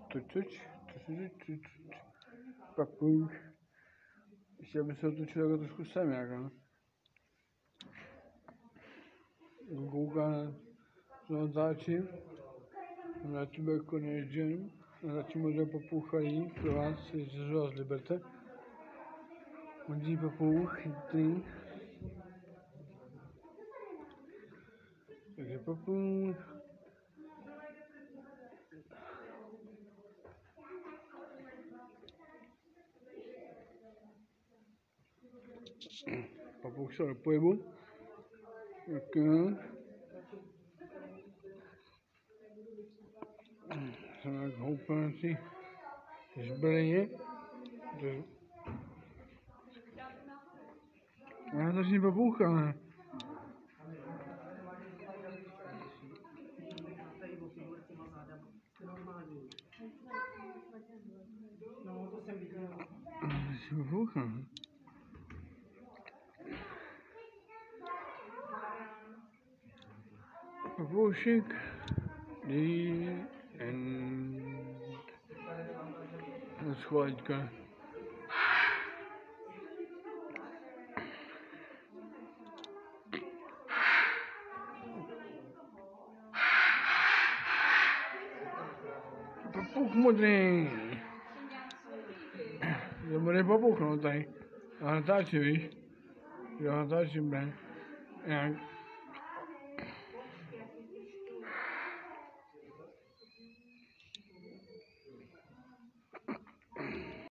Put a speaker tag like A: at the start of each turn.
A: Papuch. Ještě by se otočil jako trošku sem, jako. Kouká na otáčím. Na tebe jako neježděn. Zatím možná papouchají pro vás, jestli se vás liberte. Modří papouch, chytrý. Takže papouch. Papouch se do pohybu. Tak jo. Jsem jak houpací zbroje. Já začnu papoucha, ne? Začnu papoucha, ne? Papoušek. Schváďka. Papouch modrý. To bude papouch, no tady. Já natáčím, víš? Já natáčím, ne? Jak?